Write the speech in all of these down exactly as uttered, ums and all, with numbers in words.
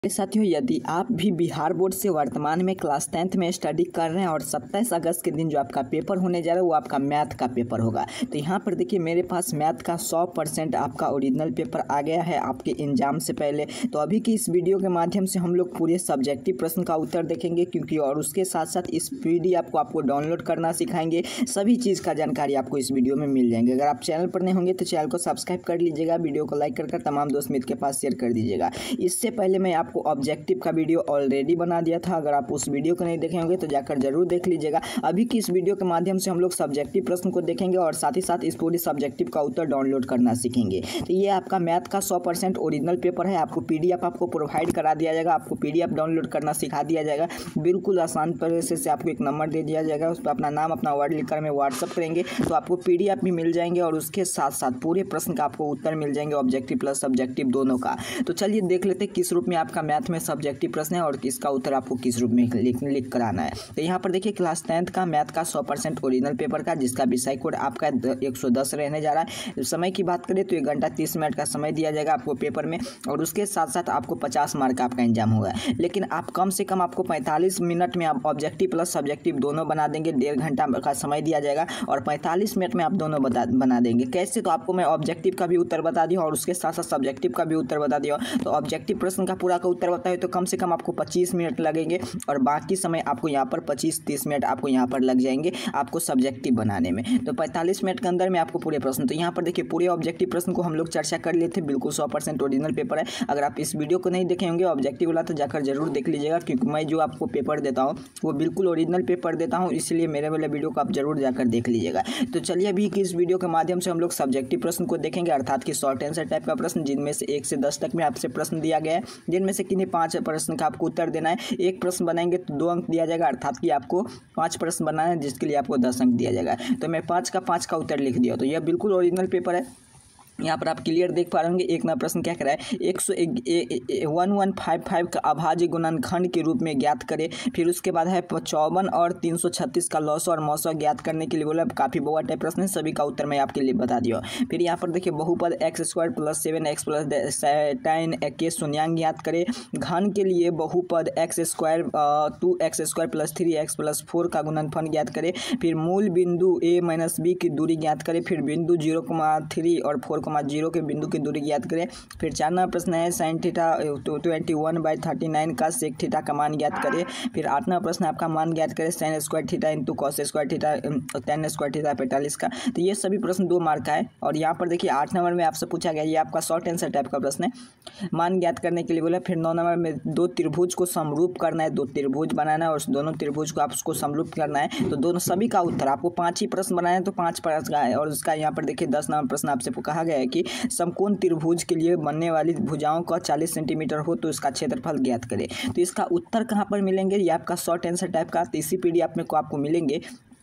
साथियों, यदि आप भी बिहार बोर्ड से वर्तमान में क्लास टेंथ में स्टडी कर रहे हैं और सत्ताईस अगस्त के दिन जो आपका पेपर होने जा रहा है वो आपका मैथ का पेपर होगा। तो यहाँ पर देखिए मेरे पास मैथ का सौ परसेंट आपका ओरिजिनल पेपर आ गया है आपके एग्जाम से पहले। तो अभी की इस वीडियो के माध्यम से हम लोग पूरे सब्जेक्टिव प्रश्न का उत्तर देखेंगे, क्योंकि और उसके साथ साथ इस पीडीएफ को आपको डाउनलोड करना सिखाएंगे। सभी चीज़ का जानकारी आपको इस वीडियो में मिल जाएंगे। अगर आप चैनल पर नए होंगे तो चैनल को सब्सक्राइब कर लीजिएगा, वीडियो को लाइक कर कर तमाम दोस्त मित्र के पास शेयर कर दीजिएगा। इससे पहले मैं आपको ऑब्जेक्टिव का वीडियो ऑलरेडी बना दिया था, अगर आप उस वीडियो को नहीं देखे होंगे तो जाकर जरूर देख लीजिएगा। अभी की इस वीडियो के माध्यम से हम लोग सब्जेक्टिव प्रश्न को देखेंगे और साथ ही साथ इस पूरी सब्जेक्टिव का उत्तर डाउनलोड करना सीखेंगे। तो ये आपका मैथ का सौ परसेंट ओरिजिनल पेपर है। आपको पीडीएफ आपको प्रोवाइड करा दिया जाएगा, आपको पीडीएफ डाउनलोड करना सिखा दिया जाएगा। बिल्कुल आसान तरीके से आपको एक नंबर दे दिया जाएगा, उस पर अपना नाम अपना वर्ड लिखकर हमें व्हाट्सअप करेंगे तो आपको पीडीएफ भी मिल जाएंगे और उसके साथ साथ पूरे प्रश्न का आपको उत्तर मिल जाएंगे, ऑब्जेक्टिव प्लस सब्जेक्टिव दोनों का। तो चलिए देख लेते हैं किस रूप में आपका मैथ में सब्जेक्टिव प्रश्न है और इसका उत्तर आपको किस रूप में लिख लिख कर आना है। तो यहाँ पर देखिए क्लास टेंथ का मैथ का सौ परसेंट ओरिजिनल पेपर का, जिसका विषय कोड आपका एक सौ दस रहने जा रहा है। समय की बात करें तो एक घंटा तीस मिनट का समय दिया जाएगा आपको पेपर में और उसके साथ साथ आपको पचास मार्क का आपका एग्जाम होगा। लेकिन आप कम से कम आपको पैंतालीस मिनट में आप ऑब्जेक्टिव प्लस सब्जेक्टिव दोनों बना देंगे। डेढ़ घंटा का समय दिया जाएगा और पैंतालीस मिनट में आप दोनों बता बना देंगे। कैसे? तो आपको मैं ऑब्जेक्टिव का भी उत्तर बता दिया और उसके साथ साथ सब्जेक्टिव का भी उत्तर बता दिया। तो ऑब्जेक्टिव प्रश्न का पूरा का उत्तर बताए तो कम से कम आपको पच्चीस मिनट लगेंगे और बाकी समय आपको यहाँ पर पच्चीस तीस मिनट आपको यहाँ पर लग जाएंगे आपको सब्जेक्टिव बनाने में। तो पैंतालीस मिनट के अंदर में आपको पूरे प्रश्न, तो यहाँ पर देखिए पूरे ऑब्जेक्टिव प्रश्न को हम लोग चर्चा कर लिए थे। बिल्कुल सौ परसेंट ओरिजिनल पेपर है। अगर आप इस वीडियो को नहीं देखे होंगे ऑब्जेक्टिव वाला तो जाकर जरूर देख लीजिएगा, क्योंकि मैं जो आपको पेपर देता हूँ वो बिल्कुल ओरिजिनल पेपर देता हूँ, इसलिए मेरे वाले वीडियो को आप जरूर जाकर देख लीजिएगा। तो चलिए अभी की इस वीडियो के माध्यम से हम लोग सब्जेक्टिव प्रश्न को देखेंगे, अर्थात कि शॉर्ट आंसर टाइप का प्रश्न, जिनमें से एक से दस तक में आपसे प्रश्न दिया गया है, जिनमें से किन्हीं पाँच प्रश्न का आपको उत्तर देना है। एक प्रश्न बनाएंगे तो दो अंक दिया जाएगा, अर्थात कि आपको पांच प्रश्न बनाना है जिसके लिए आपको दस अंक दिया जाएगा। तो मैं पाँच का पाँच का उत्तर लिख दिया। तो यह बिल्कुल ओरिजिनल पेपर है। यहाँ पर आप क्लियर देख पा रहे होंगे। एक नंबर प्रश्न क्या कर रहा है, एक सौ वन वन फाइव फाइव का अभाज्य गुणनखंड के रूप में ज्ञात करे। फिर उसके बाद है चौवन और तीन सौ छत्तीस का लॉस और मौसा ज्ञात करने के लिए बोला। काफ़ी बहुत टाइप प्रश्न है, सभी का उत्तर मैं आपके लिए बता दिया। फिर यहाँ पर देखिए बहुपद x square plus seven x plus ten के शून्यांक ज्ञात करे। घन के लिए बहुपद x square two x square plus three x plus four का गुणनफल ज्ञात करे। फिर मूल बिंदु ए माइनस बी की दूरी ज्ञात करे। फिर बिंदु जीरो कमा थ्री और फोर जीरो के बिंदु की दूरी ज्ञात करें। फिर चार नंबर प्रश्न है sine theta twenty one by thirty nine का सेक थीटा का मान ज्ञात करें। फिर आठ नंबर प्रश्न आपका मान ज्ञात करें sine square theta into cos square theta tan square theta पैंतालीस का। तो ये सभी प्रश्न दो मार्क का है। और यहाँ पर देखिए आठ नंबर में आपसे पूछा गया, ये आपका शॉर्ट आंसर टाइप का प्रश्न है, मान ज्ञात करने के लिए बोला। फिर नौ नंबर में दो त्रिभुज को समरूप करना है, दो त्रिभुज बनाना है और दोनों त्रिभुज को आप उसको समरूप करना है। तो दोनों सभी का उत्तर आपको पाँच ही प्रश्न बनाना है, तो पाँच प्रश्न का है। और उसका यहाँ पर देखिए दस नंबर प्रश्न आपसे कहा गया है कि समकोण त्रिभुज के लिए बनने वाली भुजाओं का चालीस सेंटीमीटर हो तो इसका क्षेत्रफल ज्ञात करें। तो इसका उत्तर कहाँ पर मिलेंगे, ये आपका शॉर्ट आंसर टाइप का इसी पीडीएफ में को आपको मिलेंगे।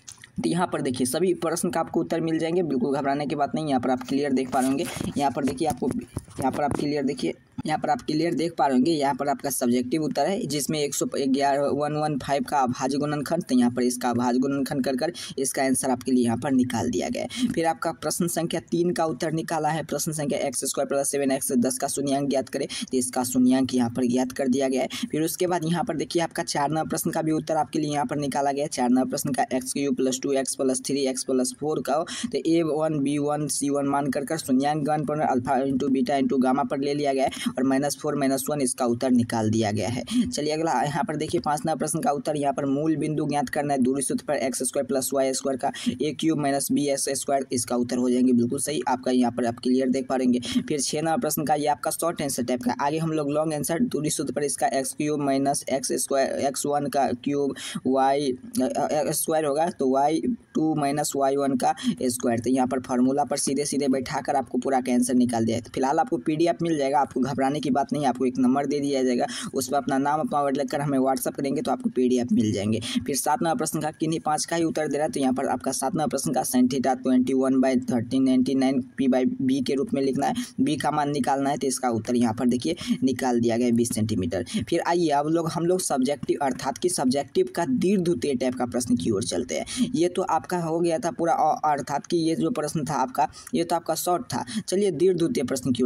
तो यहाँ पर देखिए सभी प्रश्न का आपको उत्तर मिल जाएंगे, बिल्कुल घबराने की बात नहीं। यहाँ पर आप क्लियर देख पा रहे होंगे। यहाँ पर देखिए आपको यहाँ पर आप क्लियर देखिए यहाँ पर आप क्लियर देख पा रहे होंगे। यहाँ पर आपका सब्जेक्टिव उत्तर है, जिसमें एक सौ ग्यारह वन वन फाइव का अभाज्य गुणनखंड। तो यहाँ पर इसका अभाज्य गुणनखंड कर कर इसका आंसर आपके लिए यहाँ पर निकाल दिया गया है। फिर आपका प्रश्न संख्या तीन का उत्तर निकाला है। प्रश्न संख्या x square plus seven x दस का शून्यांक ज्ञात करे, तो इसका शून्यांक यहाँ पर ज्ञात कर दिया गया है। फिर उसके बाद यहाँ पर देखिए आपका चार नंबर प्रश्न का भी उत्तर आपके लिए यहाँ पर निकाला गया है। चार नंबर प्रश्न का x cube plus two x plus three x plus four का, तो a one b one c one मान कर कर शून्यांक गण पर alpha into beta into gamma पर ले लिया गया है और माइनस फोर माइनस वन इसका उत्तर निकाल दिया गया है। चलिए अगला यहाँ पर देखिए पाँच नंबर प्रश्न का उत्तर, यहाँ पर मूल बिंदु ज्ञात करना है। दूरी सूत्र पर x square plus y square का a cube minus b x square, इसका उत्तर हो जाएंगे बिल्कुल सही आपका। यहाँ पर आप क्लियर देख पाएंगे। फिर छः नंबर प्रश्न का ये आपका शॉर्ट आंसर टाइप का, आगे हम लोग लॉन्ग आंसर। दूरी सूत्र पर इसका x cube minus x square x one का क्यूब वाई स्क्वायर होगा, तो y two minus y one का स्क्वायर। तो यहाँ पर फार्मूला पर सीधे सीधे बैठाकर आपको पूरा का आंसर निकाल दिया है। फिलहाल आपको पीडीएफ मिल जाएगा, आपको घबराने की बात नहीं। आपको एक नंबर दे दिया जाएगा, उस पर अपना नाम अपना वर्ड लिखकर हमें व्हाट्सअप करेंगे तो आपको पीडीएफ मिल जाएंगे। फिर सात नंबर प्रश्न का किन्हीं पाँच का ही उत्तर दे रहा है। तो यहाँ पर आपका सात नंबर प्रश्न का sine theta twenty one by thirteen ninety nine p by b के रूप में लिखना है, बी का मान निकालना है। तो इसका उत्तर यहाँ पर देखिए निकाल दिया गया बीस सेंटीमीटर। फिर आइए अब लोग हम लोग सब्जेक्टिव अर्थात कि सब्जेक्टिव का दीर्घवृत्तीय टाइप का प्रश्न की ओर चलते हैं। ये तो आपका हो गया था पूरा, अर्थात कि ये जो प्रश्न था आपका ये तो आपका शॉर्ट था। चलिए दीर्घवृत्तीय प्रश्न की ओर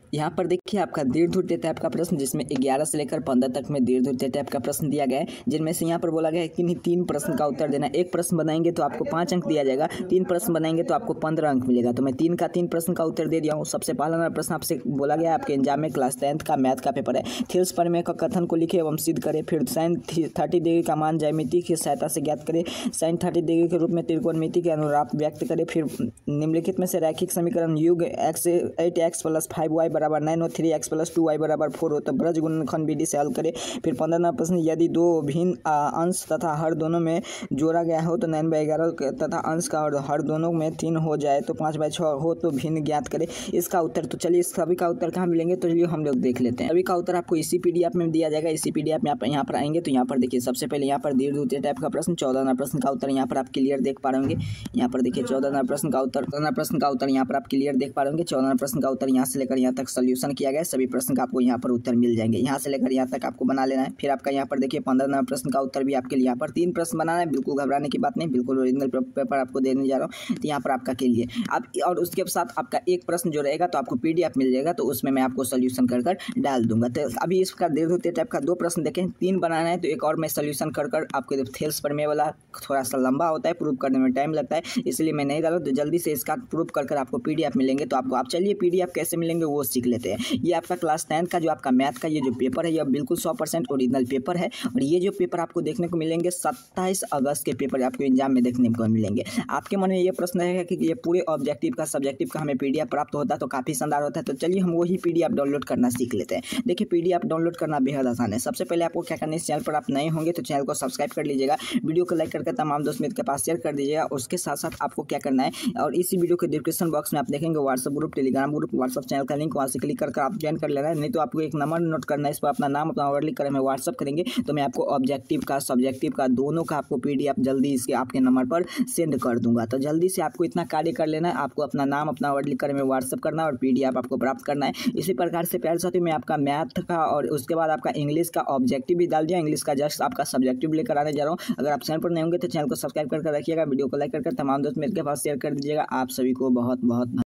यहाँ पर देखिए आपका दीर्घवृत्तीय टाइप का प्रश्न, जिसमें ग्यारह से लेकर पंद्रह तक में दीर्घवृत्तीय टाइप का प्रश्न दिया गया है, जिनमें से यहाँ पर बोला गया है कि नहीं तीन प्रश्न का उत्तर देना। एक प्रश्न बनाएंगे तो आपको पाँच अंक दिया जाएगा, तीन प्रश्न बनाएंगे तो आपको पंद्रह अंक मिलेगा। तो मैं तीन का तीन प्रश्न का उत्तर दे दिया हूँ। सबसे पहला प्रश्न आपसे बोला गया आपके एग्जाम में क्लास टेंथ का मैथ का पेपर है। थेल्स प्रमेय का कथन को लिखे एवं सिद्ध करें। फिर साइन थर्टी डिग्री का मान ज्यामिति की सहायता से ज्ञात करें। साइन थर्टी डिग्री के रूप में त्रिकोणमिति के अनुराप व्यक्त करें। फिर निम्नलिखित में से रैखिक समीकरण युग x eight x plus five y बराबर नाइन और three x plus two y बराबर फोर हो तो ब्रज गुणनखंड विधि से हल करें। फिर पंद्रह प्रश्न, यदि दो भिन्न अंश तथा हर दोनों में जोड़ा गया हो तो नाइन बाई ग्यारह तथा अंश का और हर दोनों में तीन हो जाए तो पाँच बाई छः हो तो भिन्न ज्ञात करें। इसका उत्तर तो चलिए इस सभी का उत्तर कहाँ मिलेंगे, तो चलिए हम लोग देख लेते हैं। सभी का उत्तर आपको इसी पीडीएफ में दिया जाएगा। इसी पीडीएफ में आप यहाँ पर आएंगे तो यहाँ पर देखिए सबसे पहले यहाँ पर दीर्घवृत्तीय टाइप का प्रश्न चौदह प्रश्न का उत्तर यहाँ पर आप क्लियर देख पा रहे होंगे। यहाँ पर देखिए चौदह प्रश्न का उत्तर चौदह प्रश्न का उत्तर यहाँ पर आप क्लियर देख पा रहे होंगे। चौदह प्रश्न का उत्तर यहाँ से लेकर यहाँ तक सोल्यूशन किया गया। सभी प्रश्न का आपको यहाँ पर उत्तर मिल जाएंगे। यहाँ से लेकर यहाँ तक आपको बना लेना है। फिर आपका यहाँ पर देखिए पंद्रह नंबर प्रश्न का उत्तर भी आपके लिए यहाँ पर तीन प्रश्न बनाना है। बिल्कुल घबराने की बात नहीं, बिल्कुल ओरिजिनल पेपर आपको देने जा रहा हूँ। तो यहाँ पर आपका के लिए आप और उसके साथ आपका एक प्रश्न जो रहेगा तो आपको पीडीएफ मिल जाएगा, तो उसमें मैं आपको सोल्यूशन कर कर डाल दूंगा। तो अभी इसका दीर्घवृत्तीय टाइप का दो प्रश्न देखें, तीन बनाना है तो एक और मैं सोल्यूशन कर कर आपको थेल्स प्रमेय वाला थोड़ा सा लंबा होता है, प्रूव करने में टाइम लगता है, इसलिए मैं नहीं डाला। तो जल्दी से इसका प्रूव कर कर आपको पीडीएफ मिलेंगे। तो आपको आप चलिए पीडीएफ कैसे मिलेंगे वो सीख लेते हैं। ये आपका क्लास टेंथ का जो आपका मैथ का ये जो पेपर है ये बिल्कुल सौ परसेंट ओरिजिनल पेपर है। और ये जो पेपर आपको देखने को मिलेंगे सत्ताईस अगस्त के पेपर आपको एग्जाम में देखने को मिलेंगे। आपके मन में ये प्रश्न है कि ये पूरे ऑब्जेक्टिव का सब्जेक्टिव का हमें पीडीएफ प्राप्त होता है तो काफ़ी शानदार होता है। तो चलिए हम वही पीडीएफ डाउनलोड करना सीख लेते हैं। देखिए पीडीएफ डाउनलोड करना बेहद आसान है। सबसे पहले आपको क्या करना है, इस चैनल पर आप नए होंगे तो चैनल को सब्सक्राइब कर लीजिएगा, वीडियो को लाइक करके तमाम दोस्त मित्र के पास शेयर कर दीजिएगा। उसके साथ साथ आपको क्या करना है, और इसी वीडियो के डिस्क्रिप्शन बॉक्स में आप देखेंगे WhatsApp group, Telegram group, WhatsApp channel का लिंक, वहाँ से क्लिक करके आप ज्वाइन कर लेना है। नहीं तो आपको एक नंबर नोट करना है, इस पर अपना नाम अपना ऑर्डर लिख कर हमें व्हाट्सएप करेंगे तो मैं आपको ऑब्जेक्टिव का सब्जेक्टिव का दोनों का आपको पीडीएफ जल्दी इसके आपके नंबर पर सेंड कर दूंगा। तो जल्दी से आपको इतना कार्य कर लेना है, आपको अपना नाम अपना ऑर्डर लिख कर हमें व्हाट्सएप करना है और पीडीएफ आपको प्राप्त करना है। इसी प्रकार से प्यारे साथियों मैं आपका मैथ का और उसके बाद आपका इंग्लिश का ऑब्जेक्टिव भी डाल दिया, इंग्लिश का जस्ट आपका सब्जेक्टिव लेकर आने जा रहा हूँ। अगर आप चैनल पर नहीं होंगे तो चैनल को सब्सक्राइब करके रखिएगा, वीडियो को लाइक करके तमाम दोस्त मित्र के पास शेयर कर दीजिएगा। आप सभी को बहुत बहुत